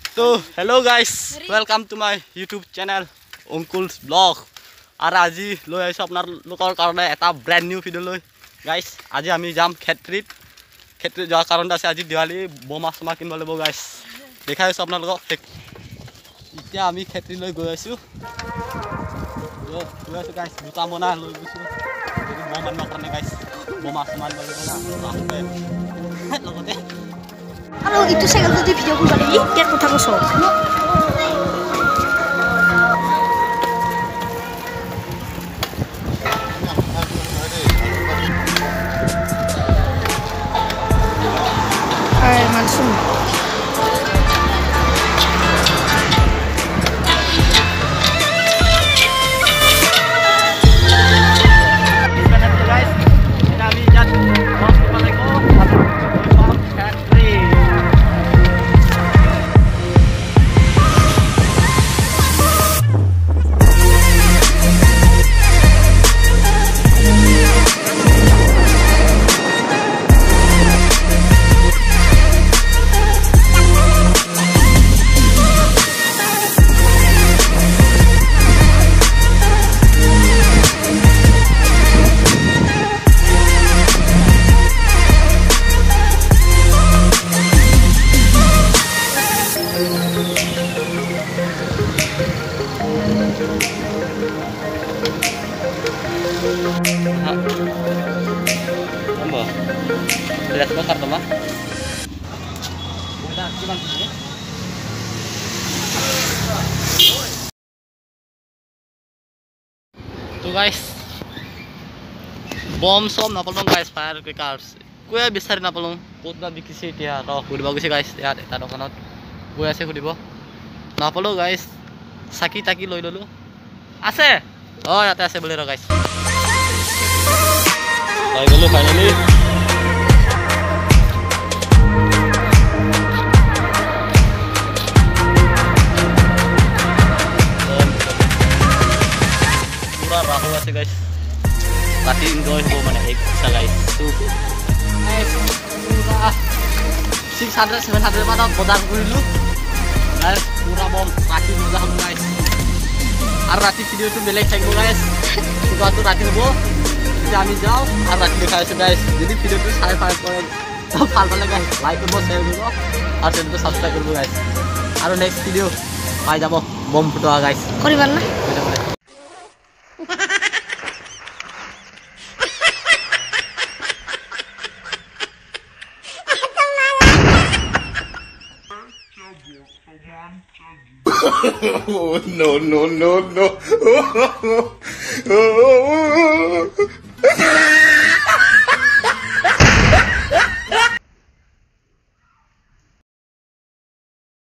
तो hello guys, welcome to my YouTube channel Ankul's blog. और आज লৈ আহিছোঁ আপোনালোকৰ কাৰণে এটা ব্ৰেণ্ড নিউ ভিডিঅ' লৈ। গাইছ আজি আমি যাম খেত্ৰীত যোৱাৰ কাৰণতে আছে। আজি দিৱালী বোমা চমা কিনিব লাগিব গাইছ, দেখাই আছোঁ আপোনালোকক। এতিয়া আমি খেত্ৰীলৈ গৈ আছোঁ গাইছ। দুটা মোনা লৈ গৈছোঁ বম আনিবৰ কাৰণে গাইছ। বোমা চমা আনিব লাগিব না লগতে। আৰু ইটো চাইকেল যদি ভিডিঅ' কৰিব লাগি ইয়াৰ কথা কৈছোঁ। মানচুন तो गाइस बम सम नापाলোঁ गाइस। फायर ক্ৰেকাৰ্ছ কোৱে বিচাৰি নাপালোঁ, ক'ত বা বিকিছে এতিয়া। সুধিব গৈছে গাইছ, ইয়াত এটা দোকানত গৈ আছে সুধিব, নাপালোঁ গাইছ। চাকি তাকি লৈ ল'লোঁ, আছে ইয়াতে আছে বোলে গাইছ। লৈ গ'লোঁ ফাইনেলি। राहु আছে गाइस, राति एन्जॉय हो माने एक गाइस। तो गाइस पूरा 600-700 माনত বজাৰ কৰিলোঁ गाइस। पूरा बम राति মজা হ'ব गाइस। আৰু ৰাতি ভিডিঅ'টো বেলেগ থাকিব গাইস। পুৰাটো ৰাতি হ'ব, এতিয়া আমি যাওঁ আৰু ৰাতি দেখাই আছোঁ গাইস। যদি ভিডিঅ'টো চাই ভাল কৰে ভাল পালে গাইস লাইক কৰিব, শ্বেয়াৰ কৰিব আৰু চেনেলটো সাবস্ক্ৰাইব কৰিব গাইস। আৰু নেক্সট ভিডিঅ' পাই যাব বম ফুটোৱা গাইস। কৰিবা না Oh, no.